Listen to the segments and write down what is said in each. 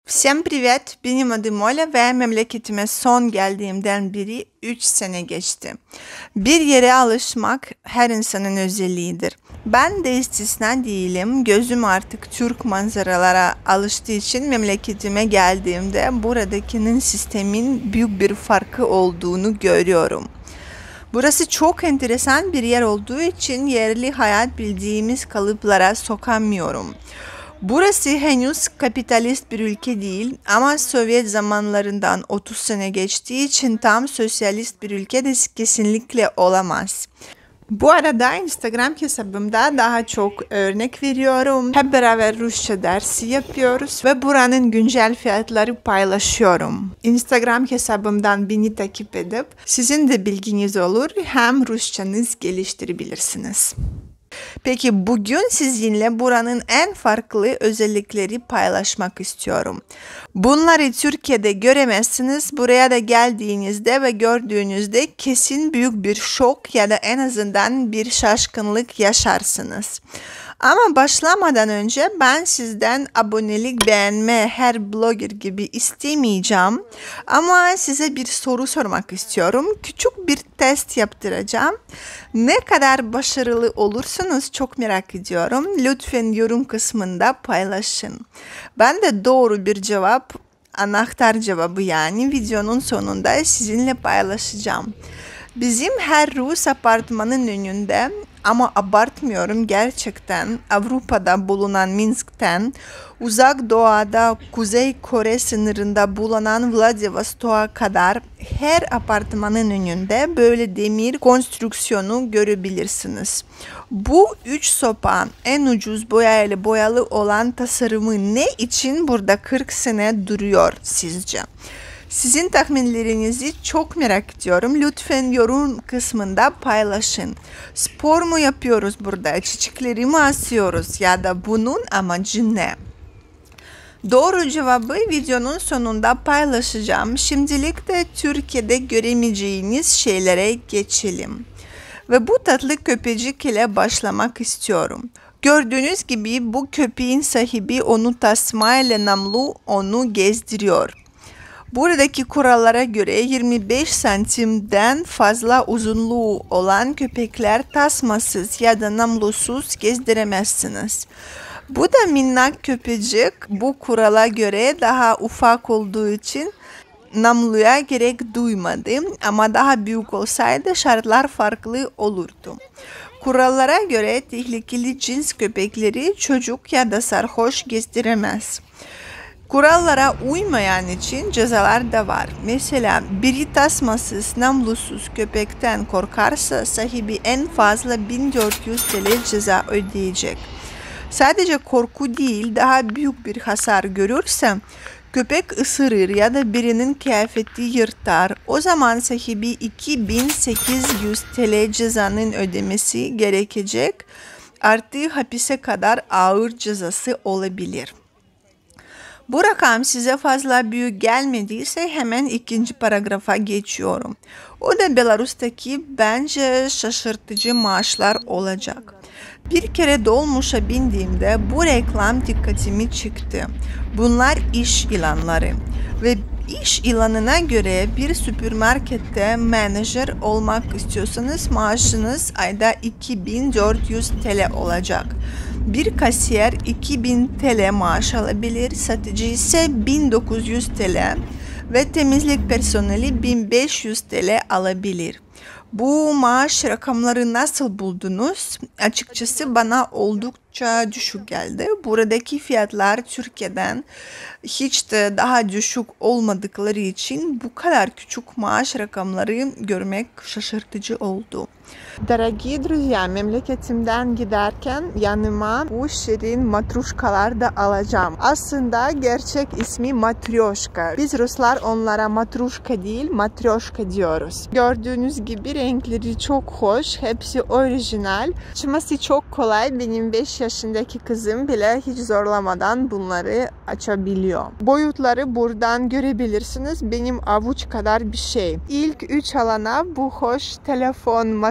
Всем привет, benim adım Ola ve memleketime son geldiğimden beri 3 sene geçti. Bir yere alışmak her insanın özelliğidir. Ben de istisna değilim. Gözüm artık Türk manzaralara alıştığı için memleketime geldiğimde buradakinin sistemin büyük bir farkı olduğunu görüyorum. Burası çok enteresan bir yer olduğu için yerli hayat bildiğimiz kalıplara sokamıyorum. Burası henüz kapitalist bir ülke değil ama Sovyet zamanlarından 30 sene geçtiği için tam sosyalist bir ülke de kesinlikle olamaz. Bu arada Instagram hesabımda daha çok örnek veriyorum. Hep beraber Rusça dersi yapıyoruz ve buranın güncel fiyatları paylaşıyorum. Instagram hesabımdan beni takip edip sizin de bilginiz olur hem Rusçanız geliştirebilirsiniz. Peki bugün sizinle buranın en farklı özellikleri paylaşmak istiyorum. Bunları Türkiye'de göremezsiniz. Buraya da geldiğinizde ve gördüğünüzde kesin büyük bir şok ya da en azından bir şaşkınlık yaşarsınız. Ama başlamadan önce ben sizden abonelik, beğenme her blogger gibi istemeyeceğim. Ama size bir soru sormak istiyorum. Küçük bir test yaptıracağım. Ne kadar başarılı olursanız çok merak ediyorum. Lütfen yorum kısmında paylaşın. Ben de doğru bir cevap, anahtar cevabı yani videonun sonunda sizinle paylaşacağım. Bizim her Rus apartmanın önünde ama abartmıyorum gerçekten Avrupa'da bulunan Minsk'ten uzak doğada Kuzey Kore sınırında bulunan Vladivostok'a kadar her apartmanın önünde böyle demir konstrüksiyonu görebilirsiniz. Bu 3 sopağın en ucuz boyayla boyalı olan tasarımı ne için burada 40 sene duruyor sizce? Sizin tahminlerinizi çok merak ediyorum. Lütfen yorum kısmında paylaşın. Spor mu yapıyoruz burada? Çiçekleri mi asıyoruz? Ya da bunun amacı ne? Doğru cevabı videonun sonunda paylaşacağım. Şimdilik de Türkiye'de göremeyeceğiniz şeylere geçelim. Ve bu tatlı köpecik ile başlamak istiyorum. Gördüğünüz gibi bu köpeğin sahibi onu tasmayla namlu onu gezdiriyor. Buradaki kurallara göre 25 santimden fazla uzunluğu olan köpekler tasmasız ya da namlusuz gezdiremezsiniz. Bu da minnak köpecik bu kurala göre daha ufak olduğu için namluya gerek duymadı ama daha büyük olsaydı şartlar farklı olurdu. Kurallara göre tehlikeli cins köpekleri çocuk ya da sarhoş gezdiremez. Kurallara uymayan için cezalar da var. Mesela biri tasmasız, namlusuz köpekten korkarsa sahibi en fazla 1400 TL ceza ödeyecek. Sadece korku değil, daha büyük bir hasar görürse köpek ısırır ya da birinin kıyafeti yırtar. O zaman sahibi 2800 TL cezanın ödemesi gerekecek. Artı hapise kadar ağır cezası olabilir. Bu rakam size fazla büyük gelmediyse hemen ikinci paragrafa geçiyorum. O da Belarus'taki bence şaşırtıcı maaşlar olacak. Bir kere dolmuşa bindiğimde bu reklam dikkatimi çekti. Bunlar iş ilanları ve iş ilanına göre bir süpermarkette menajer olmak istiyorsanız maaşınız ayda 2400 TL olacak. Bir kasiyer 2000 TL maaş alabilir, satıcı ise 1900 TL ve temizlik personeli 1500 TL alabilir. Bu maaş rakamları nasıl buldunuz? Açıkçası bana oldukça düşük geldi. Buradaki fiyatlar Türkiye'den hiç de daha düşük olmadıkları için bu kadar küçük maaş rakamları görmek şaşırtıcı oldu. Дорогие друзья, memleketimden giderken yanıma bu şirin matruşkalar da alacağım. Aslında gerçek ismi matryoşka. Biz Ruslar onlara matruşka değil matryoşka diyoruz. Gördüğünüz gibi renkleri çok hoş, hepsi orijinal. Açması çok kolay. Benim 5 yaşındaki kızım bile hiç zorlamadan bunları açabiliyor. Boyutları buradan görebilirsiniz. Benim avuç kadar bir şey. İlk 3 alana bu hoş telefon matryoşka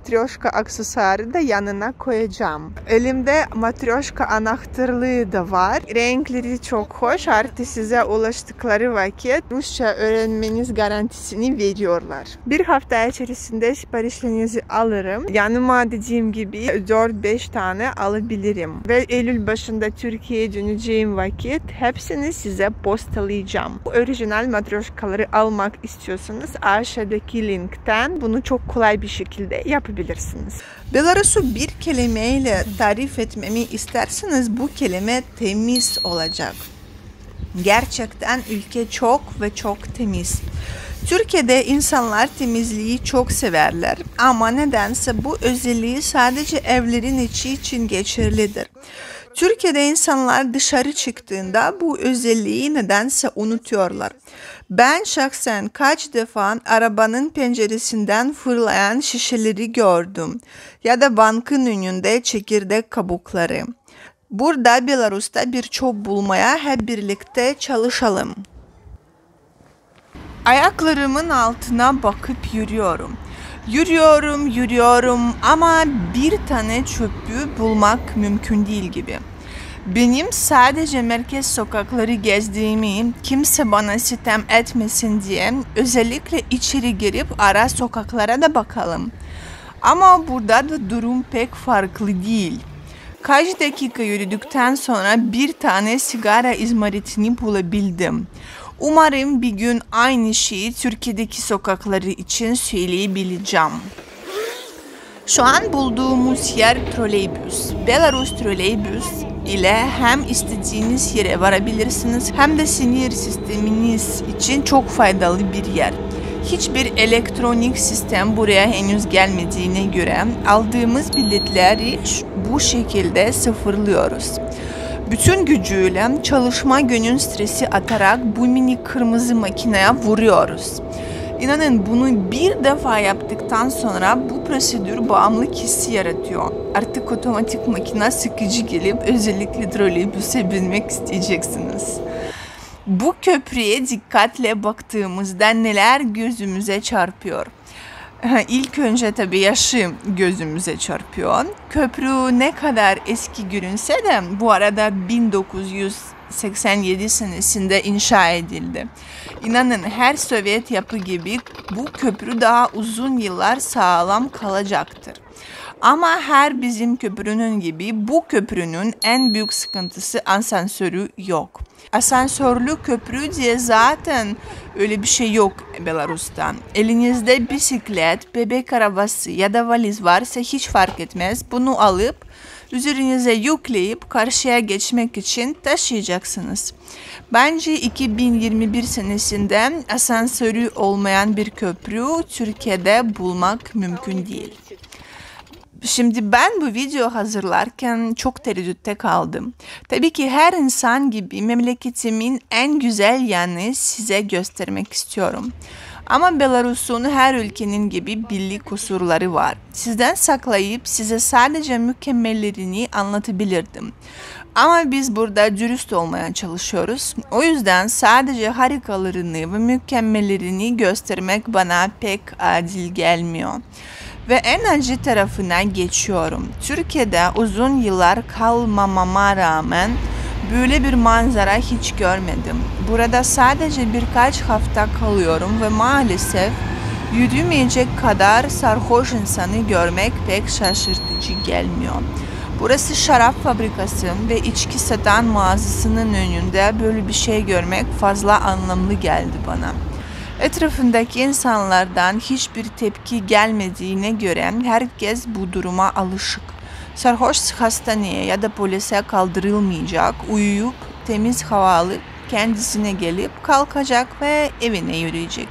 matryoşka aksesuarı da yanına koyacağım. Elimde matryoşka anahtarlığı da var. Renkleri çok hoş. Artı size ulaştıkları vakit Rusça öğrenmeniz garantisini veriyorlar. Bir hafta içerisinde siparişlerinizi alırım. Yanıma dediğim gibi 4-5 tane alabilirim. Ve Eylül başında Türkiye'ye döneceğim vakit hepsini size postalayacağım. Orijinal matryoşkaları almak istiyorsanız aşağıdaki linkten bunu çok kolay bir şekilde yapabilirsiniz. Belarus'u bir kelimeyle tarif etmemi isterseniz bu kelime temiz olacak. Gerçekten ülke çok ve çok temiz. Türkiye'de insanlar temizliği çok severler ama nedense bu özelliği sadece evlerin içi için geçerlidir. Türkiye'de insanlar dışarı çıktığında bu özelliği nedense unutuyorlar. Ben şahsen kaç defa arabanın penceresinden fırlayan şişeleri gördüm ya da bankın önünde çekirdek kabukları. Burada Belarus'ta bir çöp bulmaya hep birlikte çalışalım. Ayaklarımın altına bakıp yürüyorum. Yürüyorum ama bir tane çöpü bulmak mümkün değil gibi. Benim sadece merkez sokakları gezdiğimi, kimse bana sitem etmesin diye özellikle içeri girip ara sokaklara da bakalım. Ama burada da durum pek farklı değil. Kaç dakika yürüdükten sonra bir tane sigara izmaritini bulabildim. Umarım bir gün aynı şeyi Türkiye'deki sokakları için söyleyebileceğim. Şu an bulduğumuz yer troleybüs. Belarus troleybüs ile hem istediğiniz yere varabilirsiniz hem de sinir sisteminiz için çok faydalı bir yer. Hiçbir elektronik sistem buraya henüz gelmediğine göre aldığımız biletleri bu şekilde sıfırlıyoruz. Bütün gücüyle çalışma günün stresi atarak bu mini kırmızı makineye vuruyoruz. İnanın bunu bir defa yaptıktan sonra bu prosedür bağımlılık hissi yaratıyor. Artık otomatik makine sıkıcı gelip özellikle troleybüse binmek isteyeceksiniz. Bu köprüye dikkatle baktığımızda neler gözümüze çarpıyor? İlk önce tabii yaşı gözümüze çarpıyor. Köprü ne kadar eski görünse de bu arada 1987 senesinde inşa edildi. İnanın her Sovyet yapı gibi bu köprü daha uzun yıllar sağlam kalacaktır. Ama her bizim köprünün gibi bu köprünün en büyük sıkıntısı asansörü yok. Asansörlü köprü diye zaten öyle bir şey yok Belarus'ta. Elinizde bisiklet, bebek arabası ya da valiz varsa hiç fark etmez. Bunu alıp üzerinize yükleyip karşıya geçmek için taşıyacaksınız. Bence 2021 senesinde asansörü olmayan bir köprü Türkiye'de bulmak mümkün değil. Şimdi ben bu video hazırlarken çok tereddütte kaldım. Tabii ki her insan gibi memleketimin en güzel yanını size göstermek istiyorum. Ama Belarus'un her ülkenin gibi belli kusurları var. Sizden saklayıp size sadece mükemmellerini anlatabilirdim. Ama biz burada dürüst olmaya çalışıyoruz. O yüzden sadece harikalarını ve mükemmellerini göstermek bana pek adil gelmiyor. Ve en acı tarafına geçiyorum. Türkiye'de uzun yıllar kalmamama rağmen böyle bir manzara hiç görmedim. Burada sadece birkaç hafta kalıyorum ve maalesef yürümeyecek kadar sarhoş insanı görmek pek şaşırtıcı gelmiyor. Burası şarap fabrikası ve içki satan mağazasının önünde böyle bir şey görmek fazla anlamlı geldi bana. Etrafındaki insanlardan hiçbir tepki gelmediğine göre herkes bu duruma alışık. Sarhoş hastaneye ya da polise kaldırılmayacak, uyuyup temiz hava alıp kendisine gelip kalkacak ve evine yürüyecek.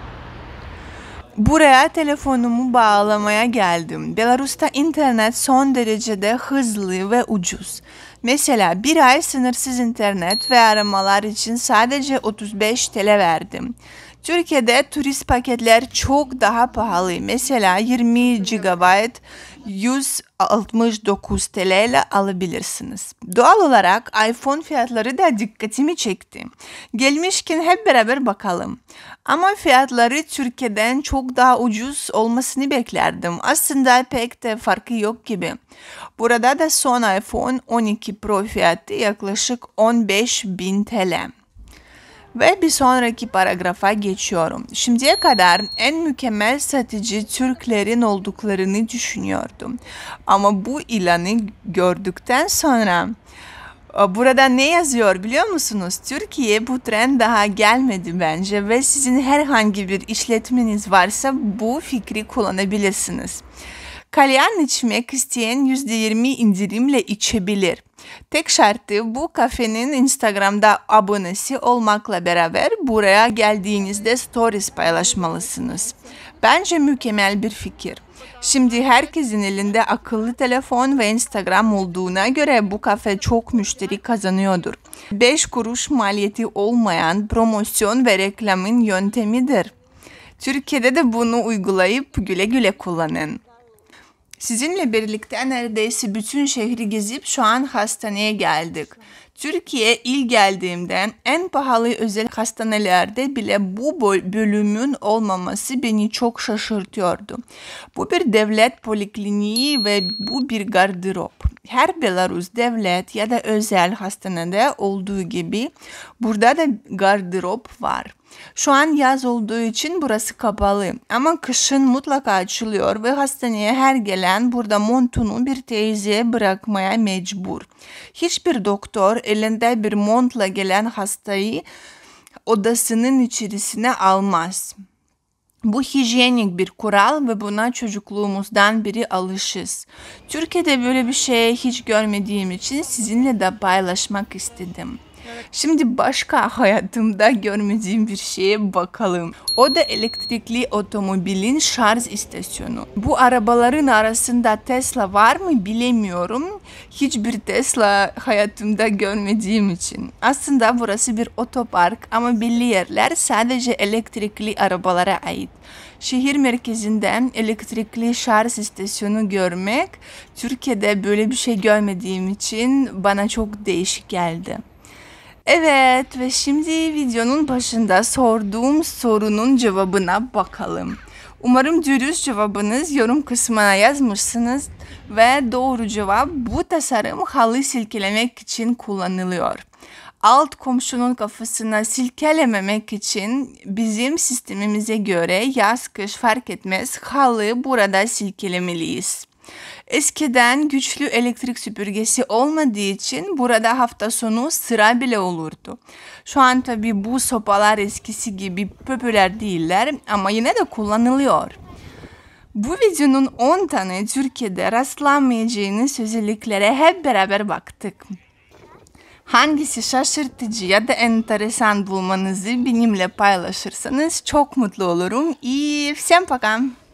Buraya telefonumu bağlamaya geldim. Belarus'ta internet son derecede hızlı ve ucuz. Mesela bir ay sınırsız internet ve aramalar için sadece 35 TL verdim. Türkiye'de turist paketler çok daha pahalı. Mesela 20 GB 169 TL ile alabilirsiniz. Doğal olarak iPhone fiyatları da dikkatimi çekti. Gelmişken hep beraber bakalım. Ama fiyatları Türkiye'den çok daha ucuz olmasını beklerdim. Aslında pek de farkı yok gibi. Burada da son iPhone 12 Pro fiyatı yaklaşık 15.000 TL. Ve bir sonraki paragrafa geçiyorum. Şimdiye kadar en mükemmel satıcı Türklerin olduklarını düşünüyordum. Ama bu ilanı gördükten sonra burada ne yazıyor biliyor musunuz? Türkiye bu trend daha gelmedi bence ve sizin herhangi bir işletmeniz varsa bu fikri kullanabilirsiniz. Kalyan içmek isteyen %20 indirimle içebilir. Tek şartı bu kafenin Instagram'da abonesi olmakla beraber buraya geldiğinizde stories paylaşmalısınız. Bence mükemmel bir fikir. Şimdi herkesin elinde akıllı telefon ve Instagram olduğuna göre bu kafe çok müşteri kazanıyordur. 5 kuruş maliyeti olmayan promosyon ve reklamın yöntemidir. Türkiye'de de bunu uygulayıp güle güle kullanın. Sizinle birlikte neredeyse bütün şehri gezip şu an hastaneye geldik. Türkiye ilk geldiğimde en pahalı özel hastanelerde bile bu bölümün olmaması beni çok şaşırtıyordu. Bu bir devlet polikliniği ve bu bir gardırop. Her Belarus devlet ya da özel hastanede olduğu gibi burada da gardırop var. Şu an yaz olduğu için burası kapalı ama kışın mutlaka açılıyor ve hastaneye her gelen burada montunu bir teyzeye bırakmaya mecbur. Hiçbir doktor elinde bir montla gelen hastayı odasının içerisine almaz. Bu hijyenik bir kural ve buna çocukluğumuzdan beri alışız. Türkiye'de böyle bir şey hiç görmediğim için sizinle de paylaşmak istedim. Şimdi başka hayatımda görmediğim bir şeye bakalım. O da elektrikli otomobilin şarj istasyonu. Bu arabaların arasında Tesla var mı bilemiyorum. Hiçbir Tesla hayatımda görmediğim için. Aslında burası bir otopark ama belli yerler sadece elektrikli arabalara ait. Şehir merkezinden elektrikli şarj istasyonu görmek, Türkiye'de böyle bir şey görmediğim için bana çok değişik geldi. Evet ve şimdi videonun başında sorduğum sorunun cevabına bakalım. Umarım dürüst cevabınız yorum kısmına yazmışsınız ve doğru cevap bu tasarım halı silkelemek için kullanılıyor. Alt komşunun kafasına silkelememek için bizim sistemimize göre yaz kış fark etmez halı burada silkelemeliyiz. Eskiden güçlü elektrik süpürgesi olmadığı için burada hafta sonu sıra bile olurdu. Şu an tabii bu sopalar eskisi gibi popüler değiller ama yine de kullanılıyor. Bu videonun 10 tane Türkiye'de rastlanmayacağınız özelliklere hep beraber baktık. Hangisi şaşırtıcı ya da enteresan bulmanızı benimle paylaşırsanız çok mutlu olurum. İyi, всем пока.